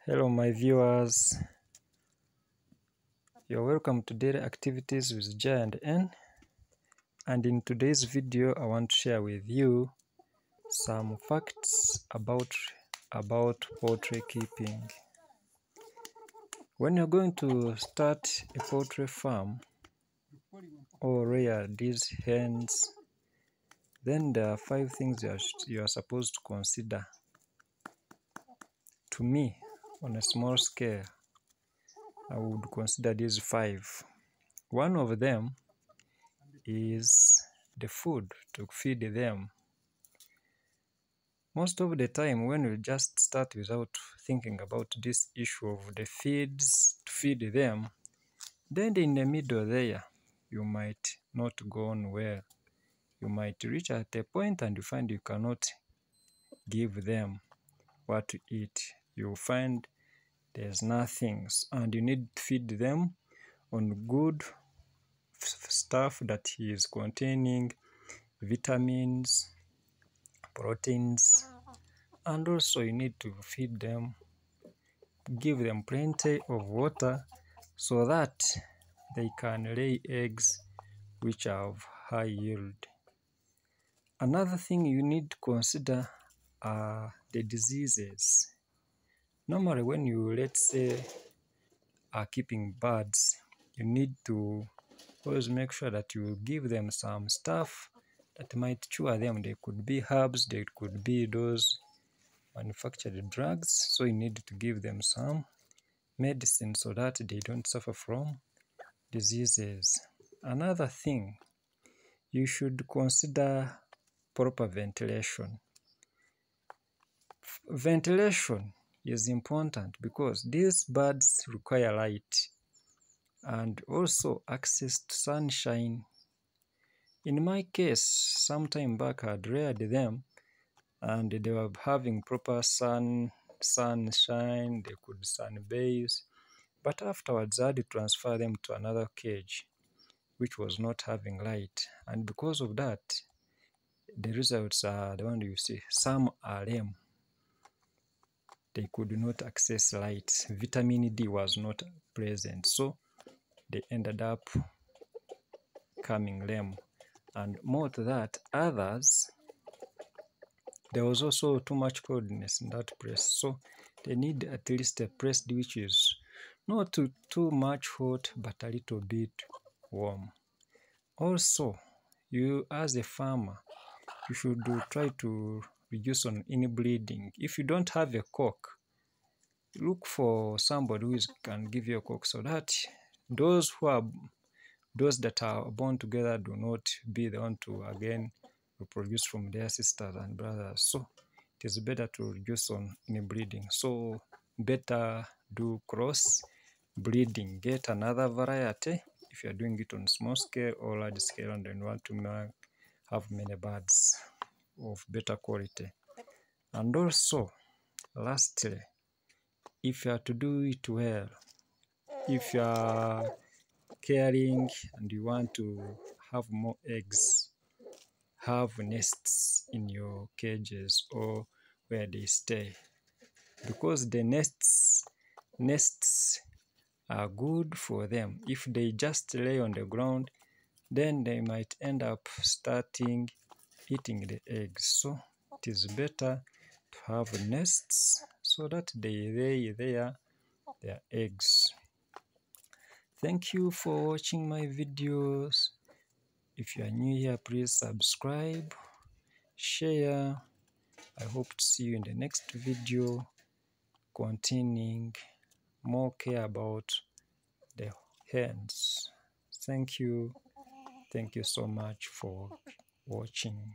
Hello my viewers, you're welcome to Daily Activities with J and N, and in today's video I want to share with you some facts about poultry keeping. When you're going to start a poultry farm or rear these hens, then there are 5 things you are supposed to consider. To me, on a small scale, I would consider these 5. One of them is the food to feed them. Most of the time when we just start without thinking about this issue of the feeds to feed them, then in the middle there you might not go on well. You might reach at a point and you find you cannot give them what to eat. You find there's nothing, and you need to feed them on good stuff that is containing vitamins, proteins, and also you need to feed them, give them plenty of water so that they can lay eggs which have high yield. Another thing you need to consider are the diseases. Normally when you, let's say, are keeping birds, you need to always make sure that you give them some stuff that might cure them. They could be herbs, they could be those manufactured drugs, so you need to give them some medicine so that they don't suffer from diseases. Another thing, you should consider proper ventilation. Ventilation is important because these birds require light and also access to sunshine. In my case, some time back I had reared them and they were having proper sunshine, they could sunbathe, but afterwards I had to transfer them to another cage which was not having light, and because of that the results are the one you see. Some are lame, they could not access light, vitamin D was not present, so they ended up coming lame. And more to that, others, there was also too much coldness in that place, so they need at least a place which is not too much hot but a little bit warm. Also, you as a farmer, you should try to reduce on inbreeding. If you don't have a cock, look for somebody who can give you a cock so that those that are born together do not be the one to again reproduce from their sisters and brothers. So it is better to reduce on inbreeding. So better do cross breeding, get another variety if you are doing it on small scale or large scale and then want to have many birds of better quality. And also, lastly, if you are to do it well, if you are caring and you want to have more eggs, have nests in your cages or where they stay, because the nests are good for them. If they just lay on the ground, then they might end up starting eating the eggs. So it is better to have nests so that they lay their eggs. Thank you for watching my videos. If you are new here, please subscribe, share. I hope to see you in the next video containing more care about the hens. Thank you. Thank you so much for watching.